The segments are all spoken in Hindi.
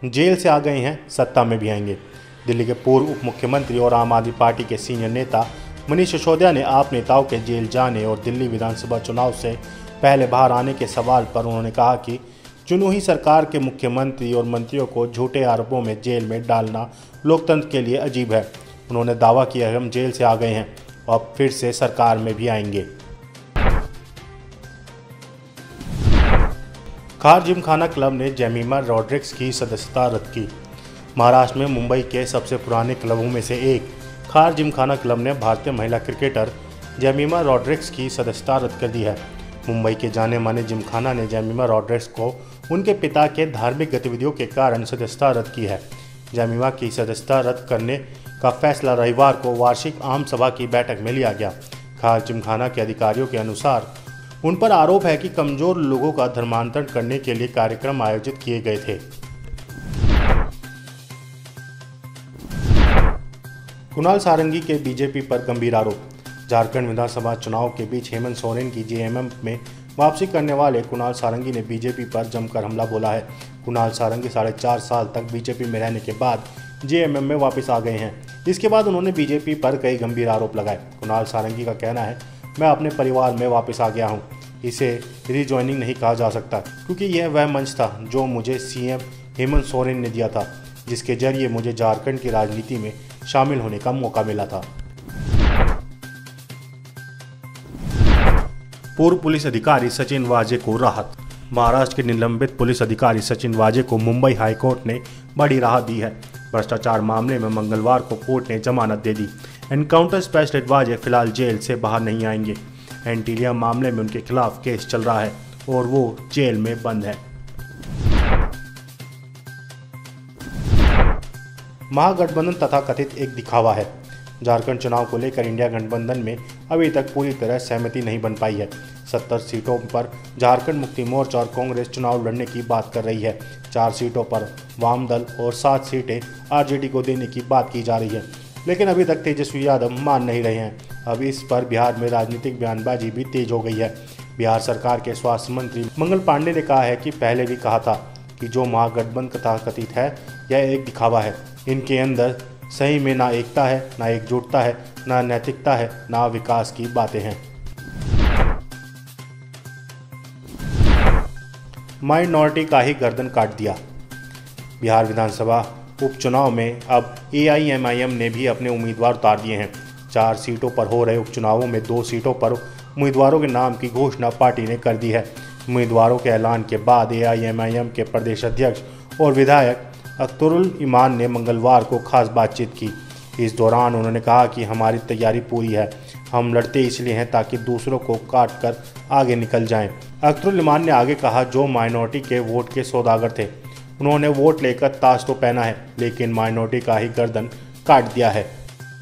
जेल से आ गए हैं, सत्ता में भी आएंगे। दिल्ली के पूर्व उप मुख्यमंत्री और आम आदमी पार्टी के सीनियर नेता मनीष सिसोदिया ने आप नेताओं के जेल जाने और दिल्ली विधानसभा चुनाव से पहले बाहर आने के सवाल पर उन्होंने कहा कि चुनी हुई सरकार के मुख्यमंत्री और मंत्रियों को झूठे आरोपों में जेल में डालना लोकतंत्र के लिए अजीब है। उन्होंने दावा किया कि हम जेल से आ गए हैं और फिर से सरकार में भी आएंगे। खार जिमखाना क्लब ने जेमिमा रॉड्रिक्स की सदस्यता रद्द की। महाराष्ट्र में मुंबई के सबसे पुराने क्लबों में से एक खार जिमखाना क्लब ने भारतीय महिला क्रिकेटर जेमिमा रॉड्रिक्स की सदस्यता रद्द कर दी है। मुंबई के जाने माने जिमखाना ने जेमिमा रॉड्रिक्स को उनके पिता के धार्मिक गतिविधियों के कारण सदस्यता रद्द की है। जेमिमा की सदस्यता रद्द करने का फैसला रविवार को वार्षिक आम सभा की बैठक में लिया गया। खार जिमखाना के अधिकारियों के अनुसार उन पर आरोप है कि कमजोर लोगों का धर्मांतरण करने के लिए कार्यक्रम आयोजित किए गए थे। कुणाल सारंगी के बीजेपी पर गंभीर आरोप। झारखंड विधानसभा चुनाव के बीच हेमंत सोरेन की जेएमएम में वापसी करने वाले कुणाल सारंगी ने बीजेपी पर जमकर हमला बोला है। कुणाल सारंगी 4.5 साल तक बीजेपी में रहने के बाद जेएमएम में वापस आ गए हैं। इसके बाद उन्होंने बीजेपी पर कई गंभीर आरोप लगाए। कुणाल सारंगी का कहना है, मैं अपने परिवार में वापस आ गया हूं। इसे रीजॉइनिंग नहीं कहा जा सकता क्योंकि यह वह मंच था जो मुझे सीएम हेमंत सोरेन ने दिया था, जिसके जरिए मुझे झारखंड की राजनीति में शामिल होने का मौका मिला था। पूर्व पुलिस अधिकारी सचिन वाजे को राहत। महाराष्ट्र के निलंबित पुलिस अधिकारी सचिन वाजे को मुंबई हाईकोर्ट ने बड़ी राहत दी है। भ्रष्टाचार मामले में मंगलवार को कोर्ट ने जमानत दे दी। एनकाउंटर स्पेशलिस्ट वाजे फिलहाल जेल से बाहर नहीं आएंगे। एंटीलिया मामले में उनके खिलाफ केस चल रहा है और वो जेल में बंद है। महागठबंधन तथाकथित एक दिखावा है। झारखंड चुनाव को लेकर इंडिया गठबंधन में अभी तक पूरी तरह सहमति नहीं बन पाई है। 70 सीटों पर झारखंड मुक्ति मोर्चा और कांग्रेस चुनाव लड़ने की बात कर रही है। 4 सीटों पर वाम दल और 7 सीटें आरजेडी को देने की बात की जा रही है, लेकिन अभी तक तेजस्वी यादव मान नहीं रहे हैं। अब इस पर बिहार में राजनीतिक बयानबाजी भी तेज हो गई है। बिहार सरकार के स्वास्थ्य मंत्री मंगल पांडे ने कहा है कि पहले भी कहा था कि जो महागठबंधन तथाकथित है यह एक दिखावा है। इनके अंदर सही में ना एकता है, ना एकजुटता है, ना नैतिकता है, ना विकास की बातें हैं। माइनॉरिटी का ही गर्दन काट दिया। बिहार विधानसभा उपचुनाव में अब एआईएमआईएम ने भी अपने उम्मीदवार उतार दिए हैं। 4 सीटों पर हो रहे उपचुनावों में 2 सीटों पर उम्मीदवारों के नाम की घोषणा पार्टी ने कर दी है। उम्मीदवारों के ऐलान के बाद एआईएमआईएम के प्रदेश अध्यक्ष और विधायक अख्तरुल ईमान ने मंगलवार को खास बातचीत की। इस दौरान उन्होंने कहा कि हमारी तैयारी पूरी है, हम लड़ते इसलिए हैं ताकि दूसरों को काट कर आगे निकल जाएं। अख्तरुल ईमान ने आगे कहा, जो माइनॉरिटी के वोट के सौदागर थे उन्होंने वोट लेकर ताश तो पहना है, लेकिन माइनॉरिटी का ही गर्दन काट दिया है।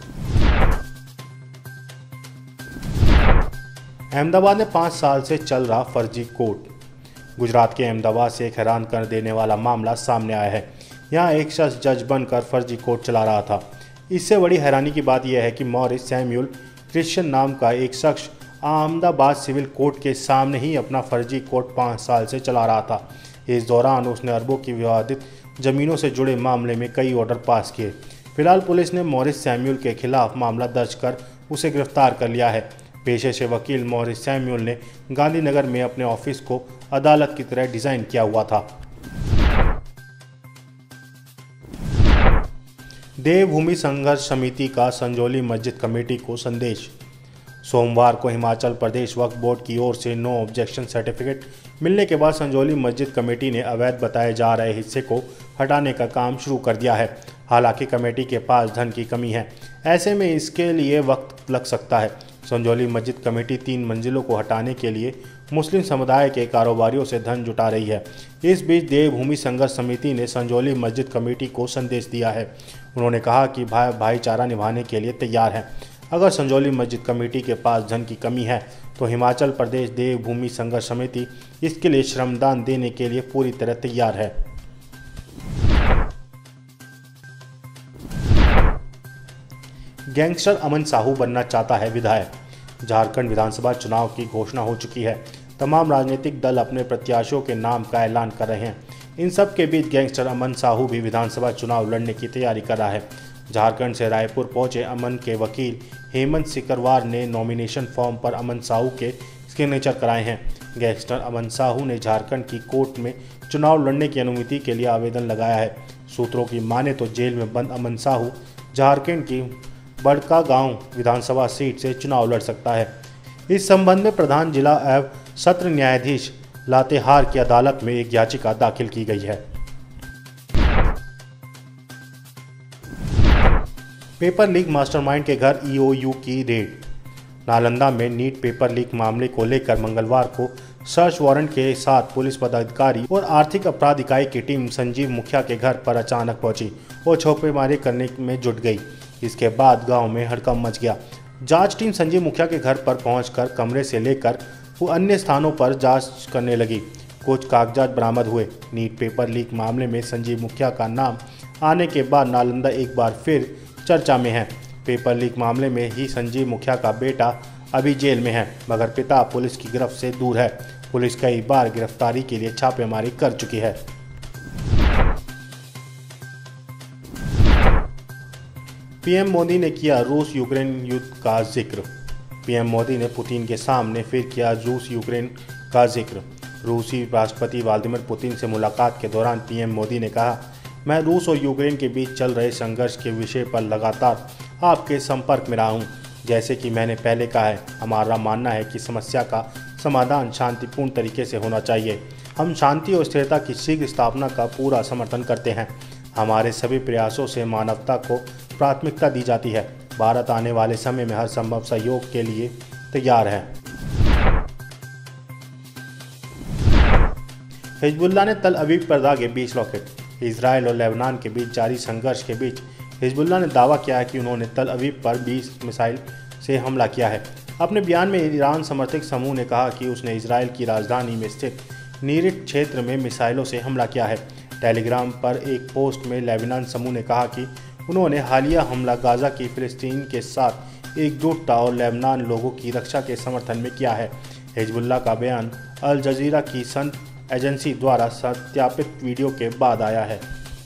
अहमदाबाद में 5 साल से चल रहा फर्जी कोर्ट। गुजरात के अहमदाबाद से एक हैरान कर देने वाला मामला सामने आया है। यहाँ एक शख्स जज बनकर फर्जी कोर्ट चला रहा था। इससे बड़ी हैरानी की बात यह है कि मॉरिस सैमुअल क्रिश्चियन नाम का एक शख्स अहमदाबाद सिविल कोर्ट के सामने ही अपना फर्जी कोर्ट 5 साल से चला रहा था। इस दौरान उसने अरबों की विवादित ज़मीनों से जुड़े मामले में कई ऑर्डर पास किए। फिलहाल पुलिस ने मॉरिस सैमुअल के खिलाफ मामला दर्ज कर उसे गिरफ्तार कर लिया है। पेशे से वकील मॉरिस सैमुअल ने गांधीनगर में अपने ऑफिस को अदालत की तरह डिज़ाइन किया हुआ था। देवभूमि संघर्ष समिति का संजौली मस्जिद कमेटी को संदेश। सोमवार को हिमाचल प्रदेश वक्फ बोर्ड की ओर से नो ऑब्जेक्शन सर्टिफिकेट मिलने के बाद संजौली मस्जिद कमेटी ने अवैध बताए जा रहे हिस्से को हटाने का काम शुरू कर दिया है। हालांकि कमेटी के पास धन की कमी है, ऐसे में इसके लिए वक्त लग सकता है। संजौली मस्जिद कमेटी 3 मंजिलों को हटाने के लिए मुस्लिम समुदाय के कारोबारियों से धन जुटा रही है। इस बीच देवभूमि संघर्ष समिति ने संजौली मस्जिद कमेटी को संदेश दिया है। उन्होंने कहा कि भाईचारा निभाने के लिए तैयार है। अगर संजौली मस्जिद कमेटी के पास धन की कमी है तो हिमाचल प्रदेश देवभूमि संघर्ष समिति इसके लिए श्रमदान देने के लिए पूरी तरह तैयार है। गैंगस्टर अमन साहू बनना चाहता है विधायक। झारखंड विधानसभा चुनाव की घोषणा हो चुकी है। तमाम राजनीतिक दल अपने प्रत्याशियों के नाम का ऐलान कर रहे हैं। इन सब के बीच गैंगस्टर अमन साहू भी विधानसभा चुनाव लड़ने की तैयारी कर रहा है। झारखंड से रायपुर पहुंचे अमन के वकील हेमंत सिकरवार ने नॉमिनेशन फॉर्म पर अमन साहू के सिग्नेचर कराए हैं। गैंगस्टर अमन साहू ने झारखंड की कोर्ट में चुनाव लड़ने की अनुमति के लिए आवेदन लगाया है। सूत्रों की माने तो जेल में बंद अमन साहू झारखंड की बड़कागांव विधानसभा सीट से चुनाव लड़ सकता है। इस संबंध में प्रधान जिला एवं सत्र न्यायाधीश लातेहार की अदालत में एक याचिका दाखिल की गई है। पेपर लीक मास्टरमाइंड के घर ईओयू की रेड। नालंदा में नीट पेपर लीक मामले को लेकर मंगलवार को सर्च वारंट के साथ पुलिस पदाधिकारी और आर्थिक अपराध इकाई की टीम संजीव मुखिया के घर पर अचानक पहुंची और छापेमारी करने में जुट गई। इसके बाद गांव में हड़कंप मच गया। जांच टीम संजीव मुखिया के घर पर पहुंचकर कमरे से लेकर वो अन्य स्थानों पर जांच करने लगी। कुछ कागजात बरामद हुए। नीट पेपर लीक मामले में संजीव मुखिया का नाम आने के बाद नालंदा एक बार फिर चर्चा में है। पेपर लीक मामले में ही संजीव मुखिया का बेटा अभी जेल में है, मगर पिता पुलिस की गिरफ्त से दूर है। पुलिस कई बार गिरफ्तारी के लिए छापेमारी कर चुकी है। पीएम मोदी ने किया रूस यूक्रेन युद्ध का जिक्र। पीएम मोदी ने पुतिन के सामने फिर किया रूस यूक्रेन का जिक्र। रूसी राष्ट्रपति व्लादिमीर पुतिन से मुलाकात के दौरान पीएम मोदी ने कहा, मैं रूस और यूक्रेन के बीच चल रहे संघर्ष के विषय पर लगातार आपके संपर्क में रहा हूं। जैसे कि मैंने पहले कहा है, हमारा मानना है कि समस्या का समाधान शांतिपूर्ण तरीके से होना चाहिए। हम शांति और स्थिरता की शीघ्र स्थापना का पूरा समर्थन करते हैं। हमारे सभी प्रयासों से मानवता को प्राथमिकता दी जाती है। भारत आने वाले समय में हर संभव सहयोग के लिए तैयार है। हिजबुल्लाह ने तल अवीव पर दागे 20 रॉकेट। इजराइल और लेबनान के बीच जारी संघर्ष के बीच हिजबुल्लाह ने दावा किया है कि उन्होंने तल अवीव पर 20 मिसाइल से हमला किया है। अपने बयान में ईरान समर्थक समूह ने कहा कि उसने इजराइल की राजधानी में स्थित नीरिट क्षेत्र में मिसाइलों से हमला किया है। टेलीग्राम पर एक पोस्ट में लेबनान समूह ने कहा कि उन्होंने हालिया हमला गाजा की फिलिस्तीन के साथ एकजुटता और लेबनान लोगों की रक्षा के समर्थन में किया है। हिजबुल्लाह का बयान अल जजीरा की सन एजेंसी द्वारा सत्यापित वीडियो के बाद आया है।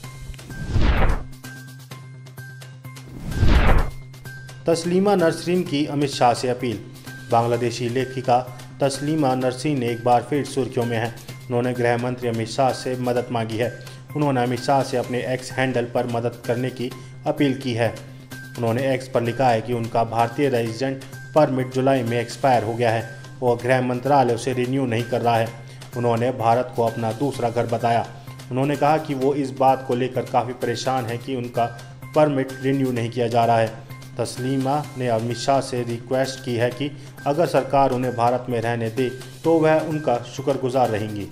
तस्लीमा नसरीन की अमित शाह से अपील। बांग्लादेशी लेखिका तस्लीमा नसरीन ने एक बार फिर सुर्खियों में है। उन्होंने गृह मंत्री अमित शाह से मदद मांगी है। उन्होंने अमित शाह से अपने एक्स हैंडल पर मदद करने की अपील की है। उन्होंने एक्स पर लिखा है कि उनका भारतीय रेजिडेंट परमिट जुलाई में एक्सपायर हो गया है और गृह मंत्रालय उसे रिन्यू नहीं कर रहा है। उन्होंने भारत को अपना दूसरा घर बताया। उन्होंने कहा कि वो इस बात को लेकर काफ़ी परेशान है कि उनका परमिट रिन्यू नहीं किया जा रहा है। तस्लीमा ने अमित शाह से रिक्वेस्ट की है कि अगर सरकार उन्हें भारत में रहने दे तो वह उनका शुक्रगुजार रहेंगी।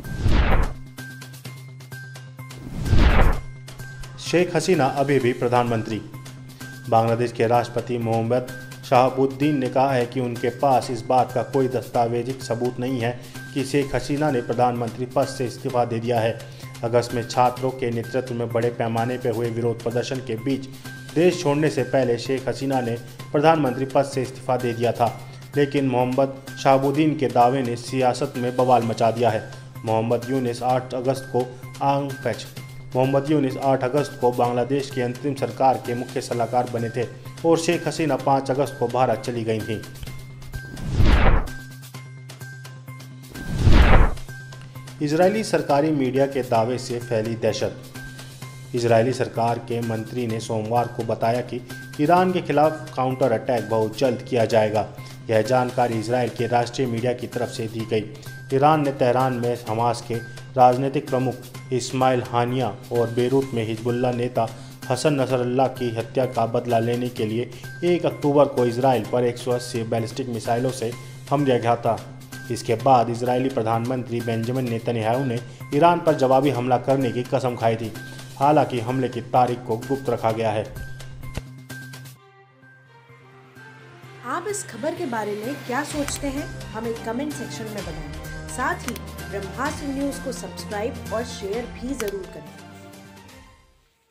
शेख हसीना अभी भी प्रधानमंत्री। बांग्लादेश के राष्ट्रपति मोहम्मद शहाबुद्दीन ने कहा है कि उनके पास इस बात का कोई दस्तावेजिक सबूत नहीं है कि शेख हसीना ने प्रधानमंत्री पद से इस्तीफा दे दिया है। अगस्त में छात्रों के नेतृत्व में बड़े पैमाने पर हुए विरोध प्रदर्शन के बीच देश छोड़ने से पहले शेख हसीना ने प्रधानमंत्री पद से इस्तीफा दे दिया था, लेकिन मोहम्मद शहाबुद्दीन के दावे ने सियासत में बवाल मचा दिया है। मोहम्मद यूनिस 8 अगस्त को बांग्लादेश की अंतरिम सरकार के मुख्य सलाहकार बने थे और शेख हसीना 5 अगस्त को भारत चली गई थीं। इजरायली सरकारी मीडिया के दावे से फैली दहशत। इजरायली सरकार के मंत्री ने सोमवार को बताया कि ईरान के खिलाफ काउंटर अटैक बहुत जल्द किया जाएगा। यह जानकारी इजरायल के राष्ट्रीय मीडिया की तरफ से दी गई। ईरान ने तेहरान में हमास के राजनीतिक प्रमुख इस्माइल हानिया और बेरूत में हिजबुल्लाह नेता हसन नसरल्लाह की हत्या का बदला लेने के लिए 1 अक्टूबर को इजरायल पर 180 बैलिस्टिक मिसाइलों से हमला किया था। इसके बाद इजरायली प्रधानमंत्री बेंजामिन नेतन्याहू ने ईरान पर जवाबी हमला करने की कसम खाई थी। हालांकि हमले की तारीख को गुप्त रखा गया है। आप इस खबर के बारे में क्या सोचते हैं, हमें कमेंट सेक्शन में बताएं। साथ ही ब्रह्मास्त्र न्यूज को सब्सक्राइब और शेयर भी जरूर करें।